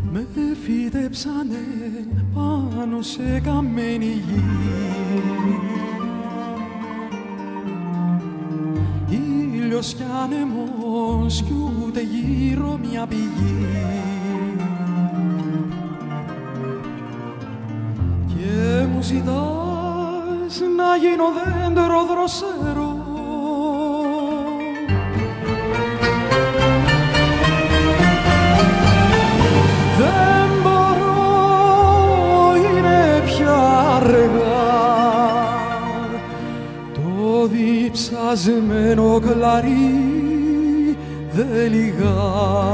Με φύτεψανε πάνω σε καμένη γη. Ήλιος κι άνεμος κι ούτε γύρω μια πηγή. Και μου ζητάς να γίνω δέντρο δροσερό. Δεν μπορώ, είναι πια αργά. Το διψασμένο κλαρί δεν λυγά.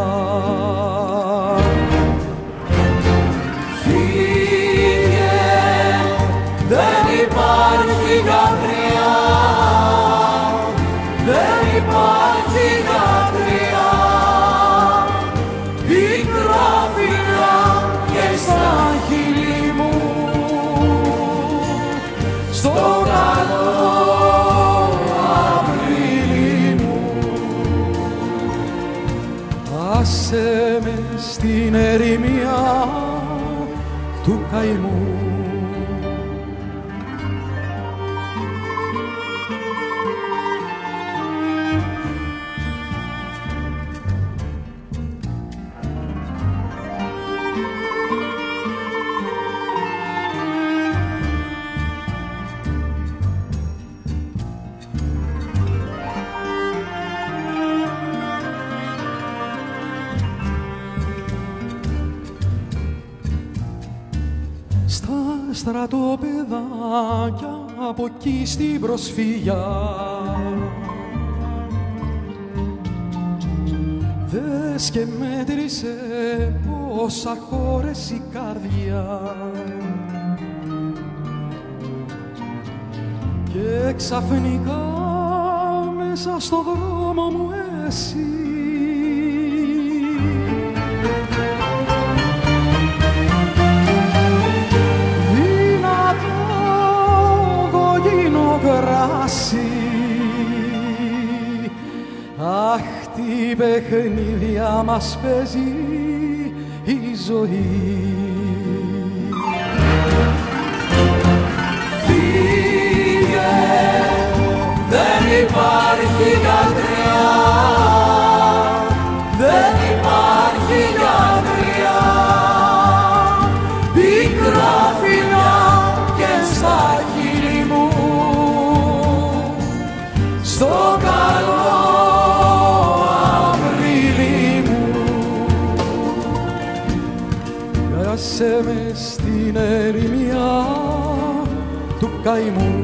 Φύγε, δεν υπάρχει γιατριά. Δεν υπάρχει γιατριά. Πίκρα φιλιά και στα χείλη μου, στο καλό Απρίλη μου. Άσε με στην ερημιά του καημού. Στα στρατόπεδάκια από εκεί στην προσφυγιά δες και μέτρησε πόσα χώρες η καρδιά. Και ξαφνικά μέσα στο δρόμο μου εσύ κράσι. Αχ, τι παιχνίδια μας παίζει η ζωή. Φύγε, δεν υπάρχει γιατριά. Δεν υπάρχει γιατριά. Πίκρα φιλιά και στα χείλη μου, στο καλό Απρίλη μου. Άσε με στην ερημιά του καημού.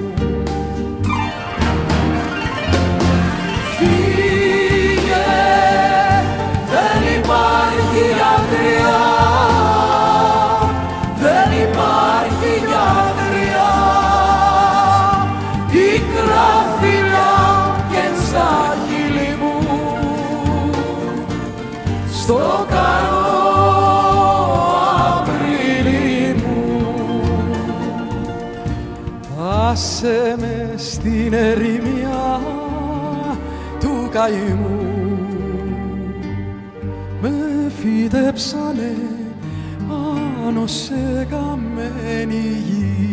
Φύγε, δεν υπάρχει γιατριά. Δεν υπάρχει γιατριά. Πίκρα φιλιά και στα χείλη μου, στο καλό Απρίλη μου. Άσε με στην ερημιά του καημού. Με φύτεψανε πάνω σε καμένη γη.